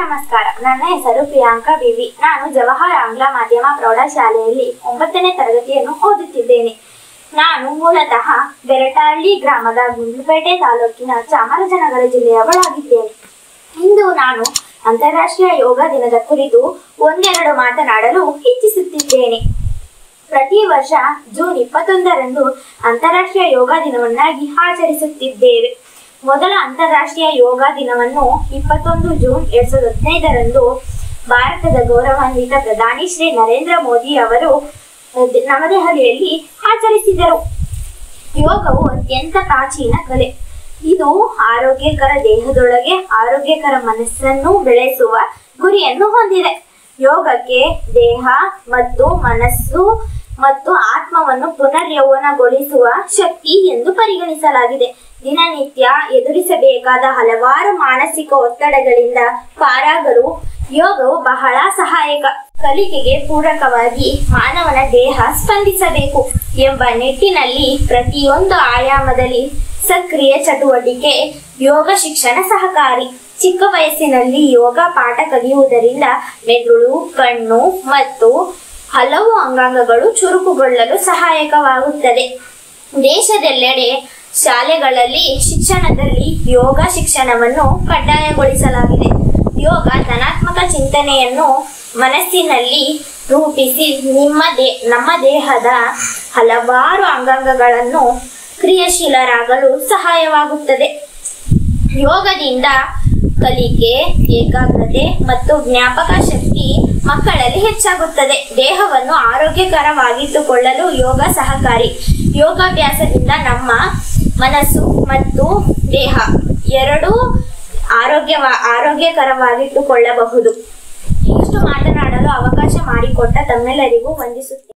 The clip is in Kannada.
ನಮಸ್ಕಾರ. ನನ್ನ ಹೆಸರು ಪ್ರಿಯಾಂಕಾ ಬಿವಿ. ನಾನು ಜವಾಹರ್ ಆಂಗ್ಲ ಮಾಧ್ಯಮ ಪ್ರೌಢಶಾಲೆಯಲ್ಲಿ 9ನೇ ತರಗತಿಯನ್ನು ಓದುತ್ತಿದ್ದೇನೆ. ನಾನು ಮೂಲತಃ ಬೆರಟಹಳ್ಳಿ ಗ್ರಾಮದ ಗುಂಡ್ಲುಪೇಟೆ ತಾಲೂಕಿನ ಚಾಮರಾಜನಗರ ಜಿಲ್ಲೆಯವಳಾಗಿದ್ದೇನೆ. ಇಂದು ನಾನು ಅಂತಾರಾಷ್ಟ್ರೀಯ ಯೋಗ ದಿನದ ಕುರಿತು ಒಂದೆರಡು ಮಾತನಾಡಲು ಇಚ್ಛಿಸುತ್ತಿದ್ದೇನೆ. ಪ್ರತಿ ವರ್ಷ ಜೂನ್ 21ರಂದು ಅಂತಾರಾಷ್ಟ್ರೀಯ ಯೋಗ ದಿನವನ್ನಾಗಿ ಆಚರಿಸುತ್ತಿದ್ದೇವೆ. ಮೊದಲ ಅಂತಾರಾಷ್ಟ್ರೀಯ ಯೋಗ ದಿನವನ್ನು 21 ಜೂನ್ 2015ರಂದು ಭಾರತದ ಗೌರವಾನ್ವಿತ ಪ್ರಧಾನಿ ಶ್ರೀ ನರೇಂದ್ರ ಮೋದಿ ಅವರು ನವದೆಹಲಿಯಲ್ಲಿ ಆಚರಿಸಿದರು. ಯೋಗವು ಅತ್ಯಂತ ಪ್ರಾಚೀನ ಕಲೆ. ಇದು ಆರೋಗ್ಯಕರ ದೇಹದೊಳಗೆ ಆರೋಗ್ಯಕರ ಮನಸ್ಸನ್ನು ಬೆಳೆಸುವ ಗುರಿಯನ್ನು ಹೊಂದಿದೆ. ಯೋಗಕ್ಕೆ ದೇಹ ಮತ್ತು ಮನಸ್ಸು ಮತ್ತು ಆತ್ಮವನ್ನು ಪುನರ್ಯೌವನಗೊಳಿಸುವ ಶಕ್ತಿ ಎಂದು ಪರಿಗಣಿಸಲಾಗಿದೆ. ದಿನನಿತ್ಯ ಎದುರಿಸಬೇಕಾದ ಹಲವಾರು ಮಾನಸಿಕ ಒತ್ತಡಗಳಿಂದ ಪಾರಾಗಲು ಯೋಗವು ಬಹಳ ಸಹಾಯಕ. ಕಲಿಕೆಗೆ ಪೂರಕವಾಗಿ ಮಾನವನ ದೇಹ ಸ್ಪಂದಿಸಬೇಕು ಎಂಬ ನಿಟ್ಟಿನಲ್ಲಿ ಪ್ರತಿಯೊಂದು ಆಯಾಮದಲ್ಲಿ ಸಕ್ರಿಯ ಚಟುವಟಿಕೆ ಯೋಗ ಶಿಕ್ಷಣ ಸಹಕಾರಿ. ಚಿಕ್ಕ ವಯಸ್ಸಿನಲ್ಲಿ ಯೋಗ ಪಾಠ ಕಲಿಯುವುದರಿಂದ ಮೆದುಳು, ಕಣ್ಣು ಮತ್ತು ಹಲವು ಅಂಗಾಂಗಗಳು ಚುರುಕುಗೊಳ್ಳಲು ಸಹಾಯಕವಾಗುತ್ತದೆ. ದೇಶದೆಲ್ಲೆಡೆ ಶಾಲೆಗಳಲ್ಲಿ ಶಿಕ್ಷಣದಲ್ಲಿ ಯೋಗ ಶಿಕ್ಷಣವನ್ನು ಕಡ್ಡಾಯಗೊಳಿಸಲಾಗಿದೆ. ಯೋಗ ಧನಾತ್ಮಕ ಚಿಂತನೆಯನ್ನು ಮನಸ್ಸಿನಲ್ಲಿ ರೂಪಿಸಿ ನಮ್ಮ ದೇಹದ ಹಲವಾರು ಅಂಗಾಂಗಗಳನ್ನು ಕ್ರಿಯಾಶೀಲರಾಗಲು ಸಹಾಯವಾಗುತ್ತದೆ. ಯೋಗದಿಂದ ಕಲಿಕೆ, ಏಕಾಗ್ರತೆ ಮತ್ತು ಜ್ಞಾಪಕ ಶಕ್ತಿ ಮಕ್ಕಳಲ್ಲಿ ಹೆಚ್ಚಾಗುತ್ತದೆ. ದೇಹವನ್ನು ಆರೋಗ್ಯಕರವಾಗಿಟ್ಟುಕೊಳ್ಳಲು ಯೋಗ ಸಹಕಾರಿ. ಯೋಗಾಭ್ಯಾಸದಿಂದ ನಮ್ಮ ಮನಸ್ಸು ಮತ್ತು ದೇಹ ಎರಡೂ ಆರೋಗ್ಯಕರವಾಗಿಟ್ಟುಕೊಳ್ಳಬಹುದು. ಇಷ್ಟು ಮಾತನಾಡಲು ಅವಕಾಶ ಮಾಡಿಕೊಟ್ಟ ತಮ್ಮೆಲ್ಲರಿಗೂ ವಂದಿಸುತ್ತೇನೆ.